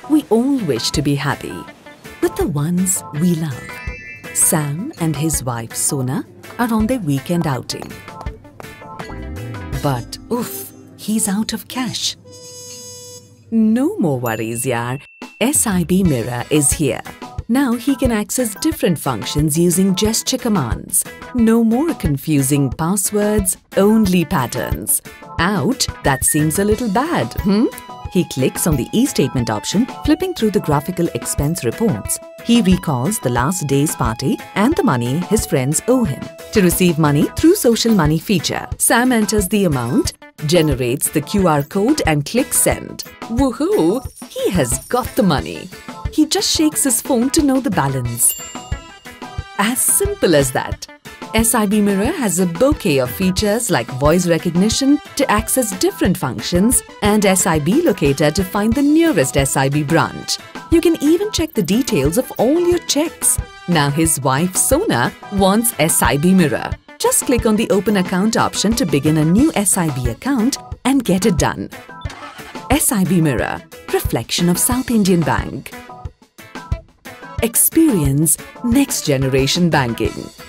We all wish to be happy with the ones we love. Sam and his wife Sona are on their weekend outing. But oof, he's out of cash. No more worries, yaar. SIB Mirror is here. Now he can access different functions using gesture commands. No more confusing passwords, only patterns. Out? That seems a little bad, He clicks on the e-statement option, flipping through the graphical expense reports. He recalls the last day's party and the money his friends owe him. To receive money through Social Money feature, Sam enters the amount, generates the QR code and clicks send. Woohoo! He has got the money. He just shakes his phone to know the balance. As simple as that. SIB Mirror has a bouquet of features like voice recognition to access different functions and SIB Locator to find the nearest SIB branch. You can even check the details of all your checks. Now his wife Sona wants SIB Mirror. Just click on the Open Account option to begin a new SIB account and get it done. SIB Mirror, reflection of South Indian Bank. Experience next generation banking.